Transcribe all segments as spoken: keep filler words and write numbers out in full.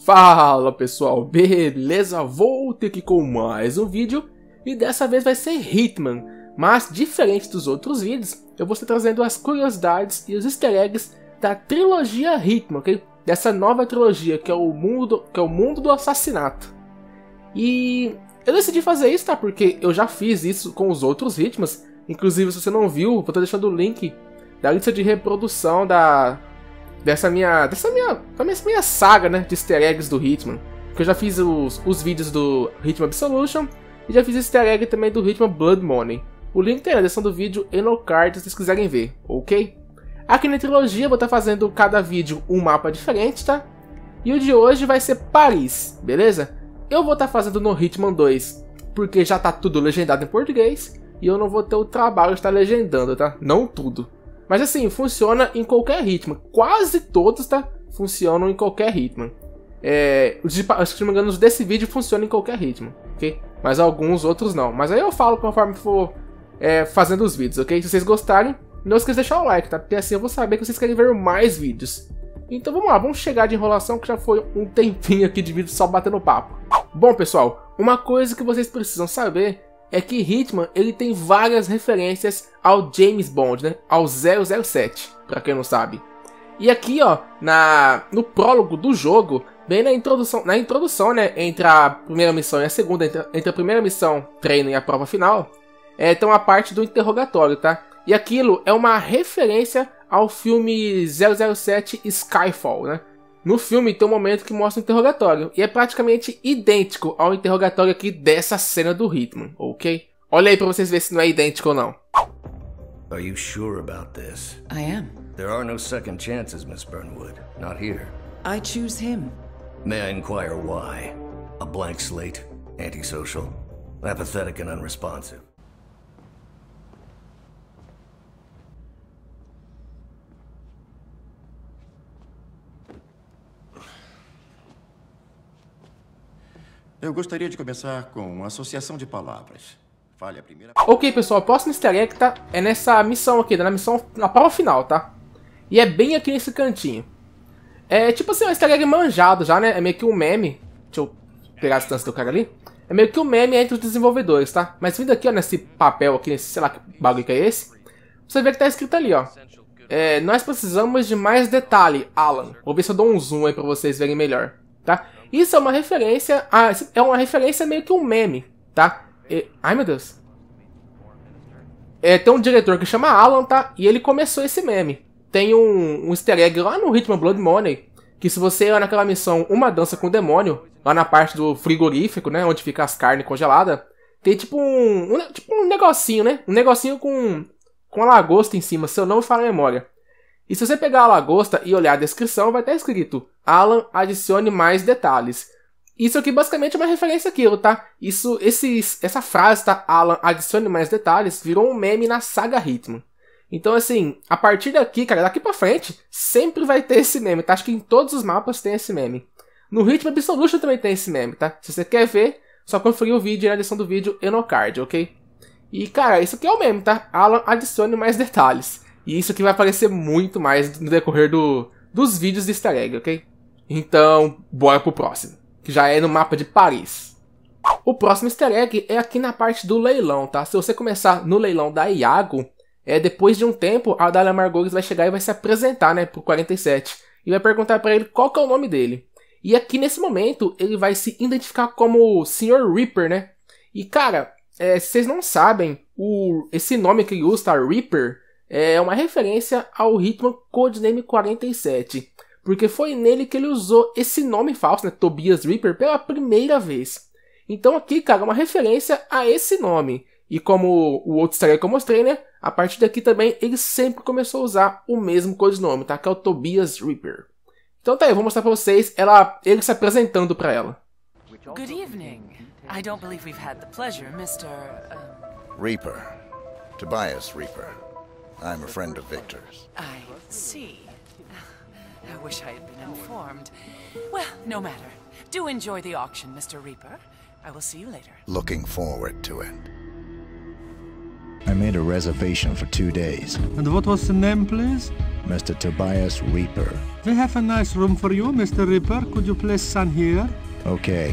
Fala pessoal, beleza? Volto aqui com mais um vídeo e dessa vez vai ser Hitman, mas diferente dos outros vídeos, eu vou estar trazendo as curiosidades e os easter eggs da trilogia Hitman, ok? Dessa nova trilogia que é o mundo, que é o mundo do assassinato. E eu decidi fazer isso, tá? Porque eu já fiz isso com os outros Hitmans, inclusive se você não viu, vou estar deixando o link da lista de reprodução da... Dessa minha, dessa minha, dessa minha saga, né, de easter eggs do Hitman. Que eu já fiz os, os vídeos do Hitman Absolution e já fiz easter egg também do Hitman Blood Money. O link tem na descrição do vídeo e no card se vocês quiserem ver, ok? Aqui na trilogia eu vou estar fazendo cada vídeo um mapa diferente, tá? E o de hoje vai ser Paris, beleza? Eu vou estar fazendo no Hitman dois, porque já tá tudo legendado em português e eu não vou ter o trabalho de estar legendando, tá? Não tudo. Mas assim, funciona em qualquer Hitman. Quase todos, tá? Funcionam em qualquer Hitman. É, se não me engano, os desse vídeo funcionam em qualquer Hitman, ok? Mas alguns outros não. Mas aí eu falo conforme for é, fazendo os vídeos, ok? Se vocês gostarem, não esqueça de deixar o like, tá? Porque assim eu vou saber que vocês querem ver mais vídeos. Então vamos lá, vamos chegar de enrolação que já foi um tempinho aqui de vídeo só batendo papo. Bom pessoal, uma coisa que vocês precisam saber é que Hitman ele tem várias referências ao James Bond, né? Ao zero zero sete, pra quem não sabe. E aqui, ó, na, no prólogo do jogo, bem na introdução, na introdução, né? Entre a primeira missão e a segunda, entre, entre a primeira missão, treino e a prova final, é, tem uma parte do interrogatório, tá? E aquilo é uma referência ao filme zero zero sete Skyfall, né? No filme tem um momento que mostra o interrogatório, e é praticamente idêntico ao interrogatório aqui dessa cena do Hitman, ok? Olha aí pra vocês verem se não é idêntico ou não. Are you sure about this? I am. There are no second chances, Miss Burnwood. Not here. I choose him. May I inquire why? A blank slate? Antisocial? Apathetic and unresponsive? Eu gostaria de começar com uma associação de palavras. Fale a primeira... Ok, pessoal, o próximo easter egg tá, é nessa missão aqui, na missão, na prova final, tá? E é bem aqui nesse cantinho. É tipo assim, um easter egg manjado já, né? É meio que um meme. Deixa eu pegar a distância do cara ali. É meio que um meme entre os desenvolvedores, tá? Mas vindo aqui, ó, nesse papel aqui, nesse, sei lá que bagulho que é esse, você vê que tá escrito ali, ó. É, nós precisamos de mais detalhe, Alan. Vou ver se eu dou um zoom aí pra vocês verem melhor, tá? Isso é uma referência, a, é uma referência meio que um meme, tá? E, ai meu Deus. É, tem um diretor que chama Alan, tá? E ele começou esse meme. Tem um, um easter egg lá no Hitman Blood Money, que se você ir naquela missão Uma Dança com o Demônio, lá na parte do frigorífico, né? Onde fica as carnes congeladas, tem tipo um, um, tipo um negocinho, né? Um negocinho com, com a lagosta em cima, se eu não me falha a memória. E se você pegar a lagosta e olhar a descrição, vai estar escrito Alan, adicione mais detalhes. Isso aqui basicamente é uma referência àquilo, tá? Isso, esses, essa frase, tá? Alan, adicione mais detalhes, virou um meme na saga Hitman. Então assim, a partir daqui, cara, daqui pra frente, sempre vai ter esse meme, tá? Acho que em todos os mapas tem esse meme. No Hitman Absolution também tem esse meme, tá? Se você quer ver, só conferir o vídeo na descrição do vídeo e no card, ok? E cara, isso aqui é o meme, tá? Alan, adicione mais detalhes. E isso aqui vai aparecer muito mais no decorrer do, dos vídeos de easter egg, ok? Então, bora pro próximo, que já é no mapa de Paris. O próximo easter egg é aqui na parte do leilão, tá? Se você começar no leilão da Iago, é, depois de um tempo, a Dahlia Margolis vai chegar e vai se apresentar, né, pro quarenta e sete. E vai perguntar pra ele qual que é o nome dele. E aqui nesse momento, ele vai se identificar como senhor Reaper, né? E cara, é, se vocês não sabem, o, esse nome que ele usa, tá? Reaper, é uma referência ao Hitman Codename quarenta e sete, porque foi nele que ele usou esse nome falso, né, Tobias Reaper, pela primeira vez. Então aqui, cara, é uma referência a esse nome. E como o outro easter egg que eu mostrei, né, a partir daqui também ele sempre começou a usar o mesmo codinome, tá, que é o Tobias Reaper. Então tá aí, eu vou mostrar pra vocês ela, ele se apresentando pra ela. Good evening. I don't believe we've had the pleasure, mister Um... Reaper. Tobias Reaper. I'm a friend of Victor's. I see. I wish I had been informed. Well, no matter. Do enjoy the auction, mister Reaper. I will see you later. Looking forward to it. I made a reservation for two days. And what was the name, please? Mister Tobias Reaper. We have a nice room for you, Mister Reaper. Could you please stand here? Okay.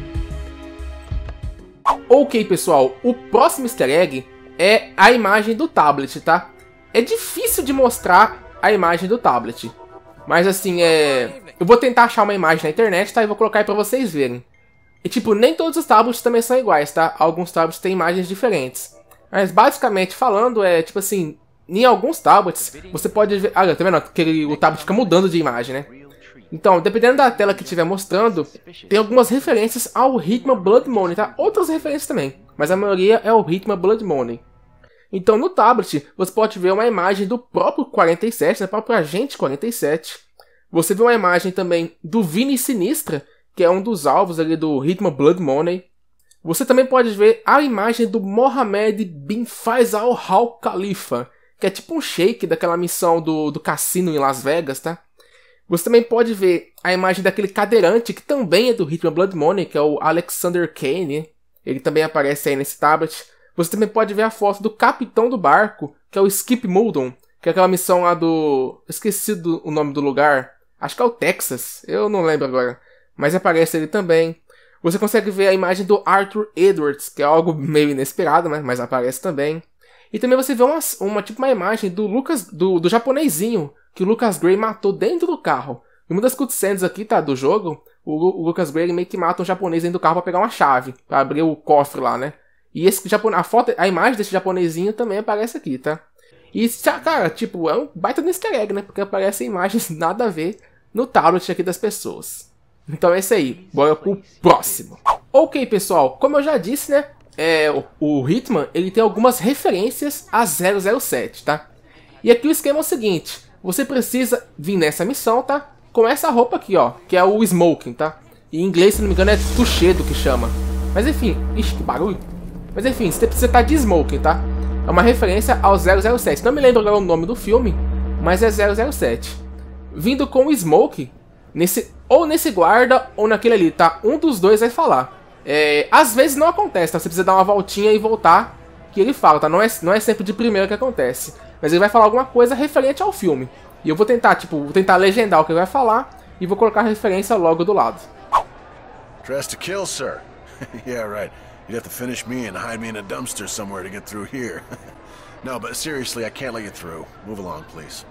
Ok, pessoal, o próximo easter egg é a imagem do tablet, tá? É difícil de mostrar a imagem do tablet, mas assim, é... eu vou tentar achar uma imagem na internet, tá? E vou colocar aí pra vocês verem. E tipo, nem todos os tablets também são iguais, tá? Alguns tablets têm imagens diferentes. Mas basicamente falando, é tipo assim, em alguns tablets, você pode ver... Ah, tá vendo? Que ele, o tablet fica mudando de imagem, né? Então, dependendo da tela que estiver mostrando, tem algumas referências ao Hitman Blood Money, tá? Outras referências também, mas a maioria é o Hitman Blood Money. Então, no tablet, você pode ver uma imagem do próprio quarenta e sete, né? próprio Agente quarenta e sete. Você vê uma imagem também do Vini Sinistra, que é um dos alvos ali do Hitman Blood Money. Você também pode ver a imagem do Mohammed bin Faisal Al Khalifa, que é tipo um shake daquela missão do, do cassino em Las Vegas, tá? Você também pode ver a imagem daquele cadeirante, que também é do Hitman Blood Money, que é o Alexander Kane. Ele também aparece aí nesse tablet. Você também pode ver a foto do capitão do barco, que é o Skip Muldoon, que é aquela missão lá do... Esqueci do, o nome do lugar. Acho que é o Texas, eu não lembro agora. Mas aparece ele também. Você consegue ver a imagem do Arthur Edwards, que é algo meio inesperado, né? Mas aparece também. E também você vê uma, uma, tipo, uma imagem do Lucas, do, do japonesinho, que o Lucas Grey matou dentro do carro. Em uma das cutscenes aqui, tá, do jogo, o, o Lucas Grey meio que mata um japonês dentro do carro pra pegar uma chave, pra abrir o cofre lá, né? E esse japonês, a foto, a imagem desse japonesinho também aparece aqui, tá? E, cara, tipo, é um baita no easter egg, né? Porque aparecem imagens nada a ver no tablet aqui das pessoas. Então é isso aí, bora pro próximo. Ok, pessoal, como eu já disse, né? É, o, o Hitman, ele tem algumas referências a zero zero sete, tá? E aqui o esquema é o seguinte, você precisa vir nessa missão, tá? Com essa roupa aqui, ó, que é o smoking, tá? E em inglês, se não me engano, é tuxedo que chama. Mas enfim, ixi, que barulho. Mas enfim, você precisa estar de smoking, tá? É uma referência ao zero zero sete. Não me lembro agora o nome do filme, mas é zero zero sete. Vindo com o smoking, nesse, ou nesse guarda, ou naquele ali, tá? Um dos dois vai falar. É, às vezes não acontece, tá? Você precisa dar uma voltinha e voltar, que ele fala, tá? Não é, não é sempre de primeira que acontece. Mas ele vai falar alguma coisa referente ao filme. E eu vou tentar, tipo, vou tentar legendar o que ele vai falar e vou colocar a referência logo do lado. Dressed to kill, sir. Yeah, right. You'd have to finish me and hide me in a dumpster somewhere to get through here. No, but seriously, I can't let you through. Move along, please.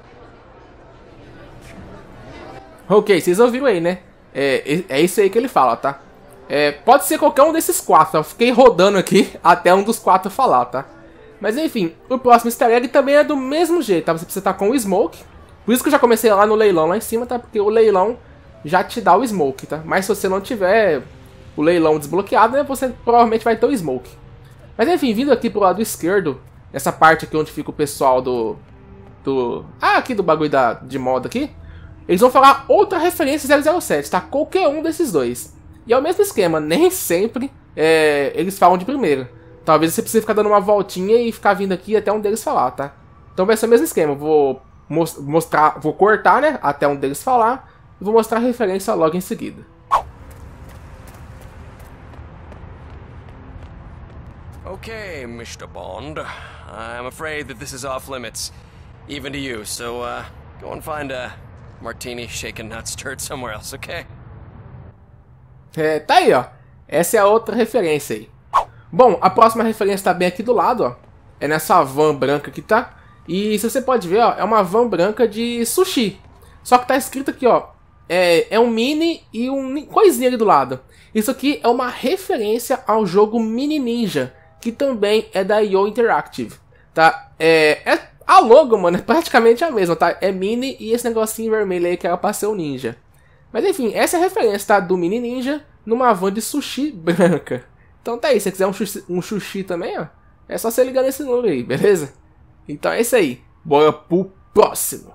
Ok, vocês ouviram aí, né? É, é isso aí que ele fala, tá? É, pode ser qualquer um desses quatro, eu fiquei rodando aqui até um dos quatro falar, tá? Mas enfim, o próximo easter egg também é do mesmo jeito, tá? Você precisa estar com o smoke. Por isso que eu já comecei lá no leilão lá em cima, tá? Porque o leilão já te dá o smoke, tá? Mas se você não tiver o leilão desbloqueado, né? Você provavelmente vai ter o smoke. Mas enfim, vindo aqui pro lado esquerdo, nessa parte aqui onde fica o pessoal do... do ah, aqui do bagulho da, de moda aqui. Eles vão falar outra referência zero zero sete, tá? Qualquer um desses dois. E é o mesmo esquema, nem sempre é, eles falam de primeira. Talvez você precise ficar dando uma voltinha e ficar vindo aqui até um deles falar, tá? Então vai ser o mesmo esquema, eu vou mostrar, vou cortar, né, até um deles falar, e vou mostrar a referência logo em seguida. Okay, Mister Bond, I'm afraid that this is off limits, even to you, so uh, go and find a martini shaken not stirred somewhere else, okay? É, tá aí, ó. Essa é a outra referência aí. Bom, a próxima referência tá bem aqui do lado, ó. É nessa van branca que tá. E se você pode ver, ó, é uma van branca de sushi. Só que tá escrito aqui, ó. É, é um mini e um coisinha ali do lado. Isso aqui é uma referência ao jogo Mini Ninja, que também é da I O Interactive, tá? É, é, a logo, mano, é praticamente a mesma, tá? É mini e esse negocinho vermelho aí que era pra ser o ninja. Mas enfim, essa é a referência, tá? Do Mini Ninja numa van de sushi branca. Então tá aí, se você quiser um sushi, um sushi também, ó, é só você ligar nesse número aí, beleza? Então é isso aí, bora pro próximo.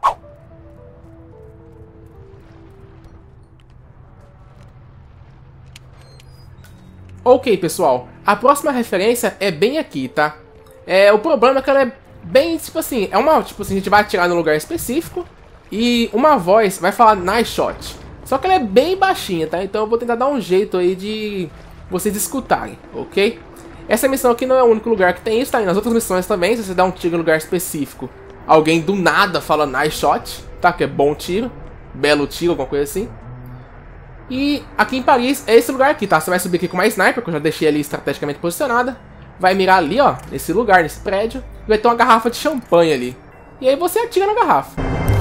Ok, pessoal, a próxima referência é bem aqui, tá? É, o problema é que ela é bem, tipo assim, é uma, tipo assim, a gente vai atirar num lugar específico e uma voz vai falar nice shot. Só que ela é bem baixinha, tá? Então eu vou tentar dar um jeito aí de vocês escutarem, ok? Essa missão aqui não é o único lugar que tem isso, tá? E nas outras missões também, se você dá um tiro em lugar específico, alguém do nada fala nice shot, tá? Que é bom tiro, belo tiro, alguma coisa assim. E aqui em Paris é esse lugar aqui, tá? Você vai subir aqui com uma sniper, que eu já deixei ali estrategicamente posicionada. Vai mirar ali, ó, nesse lugar, nesse prédio. E vai ter uma garrafa de champanhe ali. E aí você atira na garrafa.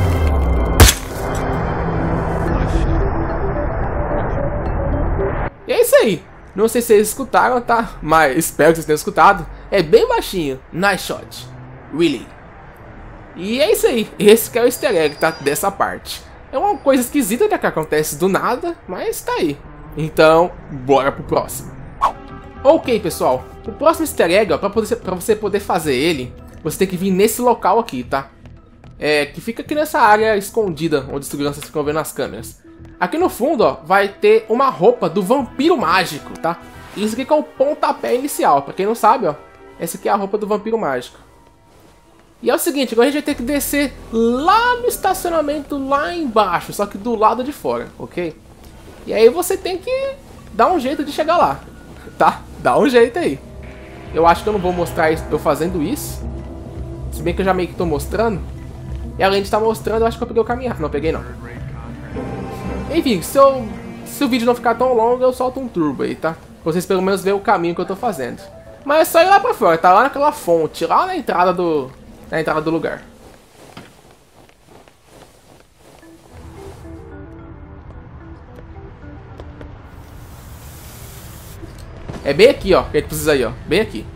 E é isso aí. Não sei se vocês escutaram, tá? Mas espero que vocês tenham escutado. É bem baixinho. Nice shot. Really. E é isso aí. Esse que é o easter egg, tá? Dessa parte. É uma coisa esquisita, né? Que acontece do nada. Mas tá aí. Então, bora pro próximo. Ok, pessoal. O próximo easter egg, ó. Pra, poder, pra você poder fazer ele, você tem que vir nesse local aqui, tá? É, que fica aqui nessa área escondida, onde os seguranças ficam vendo as câmeras. Aqui no fundo, ó, vai ter uma roupa do vampiro mágico, tá? Isso aqui que é o pontapé inicial. Pra quem não sabe, ó, essa aqui é a roupa do vampiro mágico. E é o seguinte, agora a gente vai ter que descer lá no estacionamento, lá embaixo, só que do lado de fora, ok? E aí você tem que dar um jeito de chegar lá, tá? Dá um jeito aí. Eu acho que eu não vou mostrar eu fazendo isso, se bem que eu já meio que tô mostrando. E além de estar mostrando, eu acho que eu peguei o caminhar. Não, peguei não. Enfim, se, eu, se o vídeo não ficar tão longo, eu solto um turbo aí, tá? Pra vocês pelo menos verem o caminho que eu tô fazendo. Mas é só ir lá pra fora, tá lá naquela fonte, lá na entrada do, na entrada do lugar. É bem aqui, ó, que a gente precisa ir, ó. Bem aqui.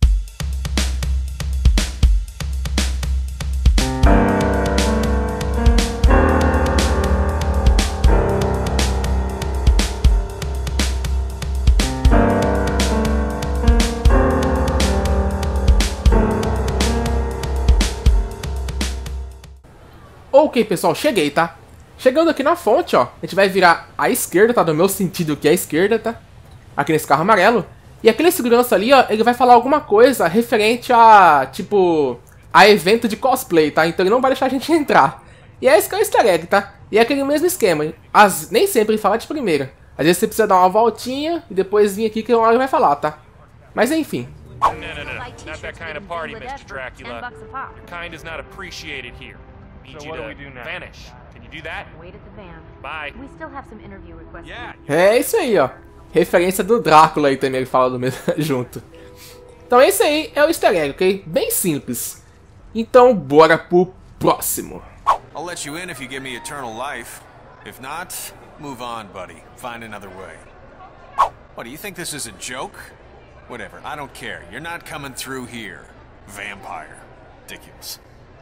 Ok, pessoal, cheguei, tá? Chegando aqui na fonte, ó, a gente vai virar à esquerda, tá? Do meu sentido que é a esquerda, tá? Aqui nesse carro amarelo. E aquele segurança ali, ó, ele vai falar alguma coisa referente a, tipo, a evento de cosplay, tá? Então ele não vai deixar a gente entrar. E é esse que é o easter egg, tá? E é aquele mesmo esquema. As, nem sempre ele fala de primeira. Às vezes você precisa dar uma voltinha e depois vir aqui que ele vai falar, tá? Mas enfim. No, no, no, no. Not that kind of party, mister Dracula. Your kind is not appreciated here. Need you to vanish. Can you do that? Wait at the van. Bye. We still have some interview requests. Yeah. É isso aí, ó. Referência do Drácula aí também, ele fala do mesmo junto. Então esse aí é o easter egg, ok? Bem simples. Então bora pro próximo. I'll let you in if you give me eternal life. If not, move on, buddy. Find another way. What, do you think this is a joke? Whatever, I don't care. You're not coming through here. Vampire. Ridiculous.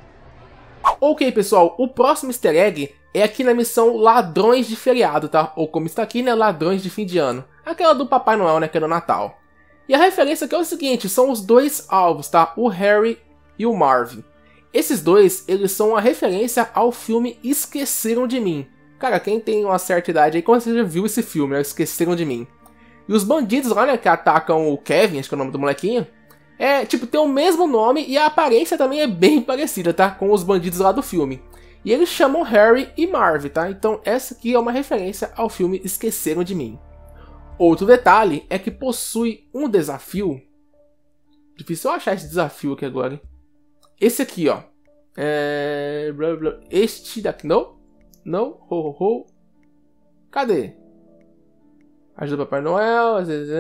Ok, pessoal, o próximo easter egg é aqui na missão Ladrões de Feriado, tá? Ou como está aqui, né? Ladrões de Fim de Ano. Aquela do Papai Noel, né? Que é do Natal. E a referência aqui é o seguinte, são os dois alvos, tá? O Harry e o Marvin. Esses dois, eles são uma referência ao filme Esqueceram de Mim. Cara, quem tem uma certa idade aí, com certeza já viu esse filme, né? Esqueceram de Mim. E os bandidos lá, né? Que atacam o Kevin, acho que é o nome do molequinho. É, tipo, tem o mesmo nome e a aparência também é bem parecida, tá? Com os bandidos lá do filme. E eles chamam Harry e Marvin, tá? Então essa aqui é uma referência ao filme Esqueceram de Mim. Outro detalhe é que possui um desafio. Difícil eu achar esse desafio aqui agora, hein? Esse aqui, ó. É... Este daqui, não? Não? Ho, ho, ho. Cadê? Ajuda Papai Noel.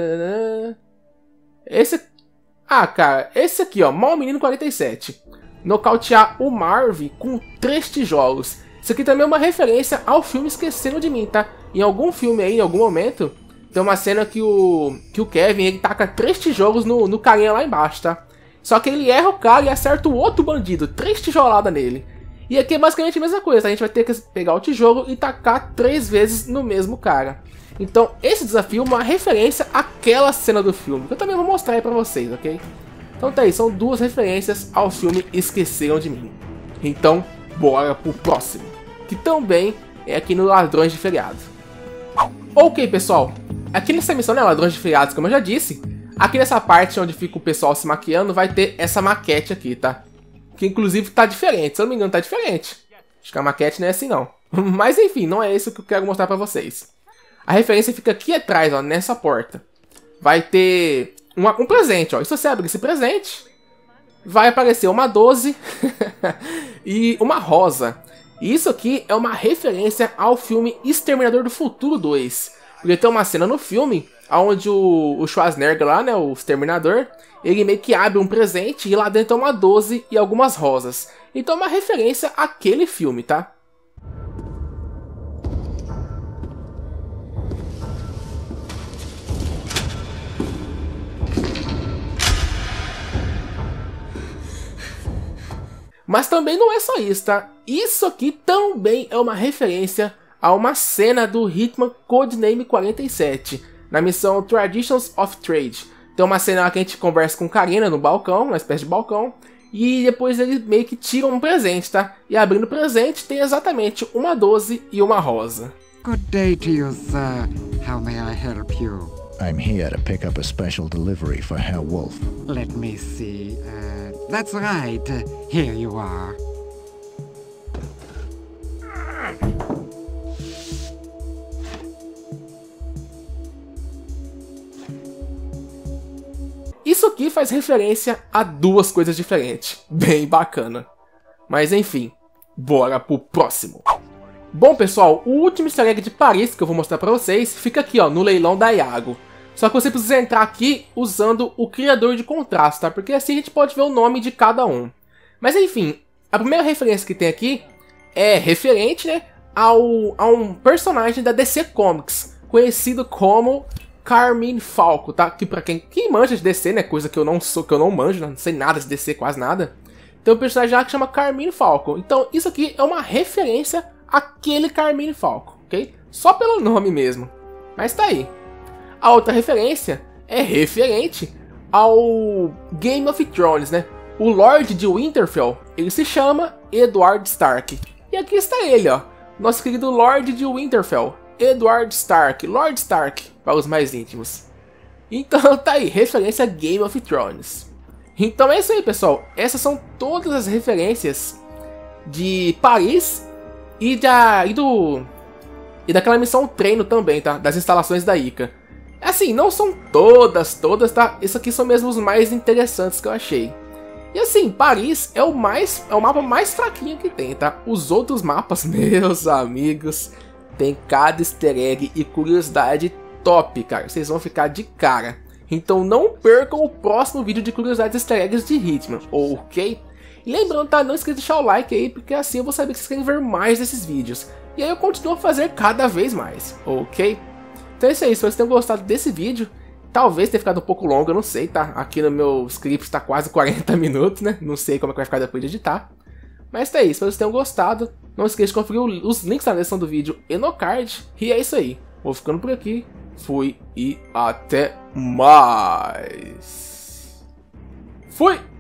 Esse... Ah, cara, esse aqui, ó, Mal Menino quarenta e sete. Nocautear o Marvin com três tijolos. Isso aqui também é uma referência ao filme Esqueceram de Mim, tá? Em algum filme aí, em algum momento, tem uma cena que o, que o Kevin, ele taca três tijolos no, no carinha lá embaixo, tá? Só que ele erra o cara e acerta o outro bandido, três tijoladas nele. E aqui é basicamente a mesma coisa, tá? A gente vai ter que pegar o tijolo e tacar três vezes no mesmo cara. Então, esse desafio é uma referência àquela cena do filme, que eu também vou mostrar aí pra vocês, ok? Então tá aí, são duas referências ao filme Esqueceram de Mim. Então, bora pro próximo, que também é aqui no Ladrões de Feriado. Ok, pessoal, aqui nessa missão, né, Ladrões de Feriados, como eu já disse, aqui nessa parte onde fica o pessoal se maquiando, vai ter essa maquete aqui, tá? Que inclusive tá diferente, se eu não me engano tá diferente. Acho que a maquete não é assim não. Mas enfim, não é isso que eu quero mostrar pra vocês. A referência fica aqui atrás, ó, nessa porta. Vai ter uma, um presente, ó. E se você abrir esse presente, vai aparecer uma doze e uma rosa. E isso aqui é uma referência ao filme Exterminador do Futuro dois. Porque tem uma cena no filme onde o, o Schwarzenegger lá, né, o Exterminador, ele meio que abre um presente e lá dentro é uma doze e algumas rosas. Então é uma referência àquele filme, tá? Mas também não é só isso, tá? Isso aqui também é uma referência a uma cena do Hitman Codename quarenta e sete, na missão Traditions of Trade. Tem uma cena lá que a gente conversa com Karina no balcão, uma espécie de balcão, e depois ele meio que tira um presente, tá? E abrindo o presente tem exatamente uma doze e uma rosa. Good day to you, sir. How may I help you? I'm here to pick up a special delivery for Herr Wolf. Let me see. Uh, that's right. Uh, here you are. Isso aqui faz referência a duas coisas diferentes. Bem bacana. Mas enfim, bora pro próximo. Bom pessoal, o último easter egg de Paris que eu vou mostrar pra vocês fica aqui ó, no leilão da Iago. Só que você precisa entrar aqui usando o criador de contraste, tá? Porque assim a gente pode ver o nome de cada um. Mas enfim, a primeira referência que tem aqui é referente, né, ao, a um personagem da D C Comics, conhecido como Carmine Falco, tá? Que pra quem, quem manja de D C, né, coisa que eu não sou, que eu não manjo, né? Não sei nada de D C, quase nada. Tem um personagem lá que chama Carmine Falco. Então isso aqui é uma referência àquele Carmine Falco, ok? Só pelo nome mesmo. Mas tá aí. A outra referência é referente ao Game of Thrones, né? O Lorde de Winterfell, ele se chama Edward Stark. E aqui está ele, ó. Nosso querido Lorde de Winterfell, Edward Stark, Lord Stark, para os mais íntimos. Então tá aí, referência a Game of Thrones. Então é isso aí, pessoal. Essas são todas as referências de Paris e, da, e, do, e daquela missão treino também, tá? Das instalações da Ica. Assim, não são todas, todas, tá? Isso aqui são mesmo os mais interessantes que eu achei. E assim, Paris é o, mais, é o mapa mais fraquinho que tem, tá? Os outros mapas, meus amigos, tem cada easter egg e curiosidade top, cara. Vocês vão ficar de cara. Então não percam o próximo vídeo de curiosidades easter eggs de Hitman, ok? E lembrando, tá? Não esqueça de deixar o like aí, porque assim eu vou saber que vocês querem ver mais desses vídeos. E aí eu continuo a fazer cada vez mais, ok? Então é isso aí, espero que vocês tenham gostado desse vídeo. Talvez tenha ficado um pouco longo, eu não sei, tá? Aqui no meu script tá quase quarenta minutos, né? Não sei como é que vai ficar depois de editar. Mas tá aí, espero que vocês tenham gostado. Não esqueça de conferir os links na descrição do vídeo e no card. E é isso aí, vou ficando por aqui. Fui e até mais. Fui!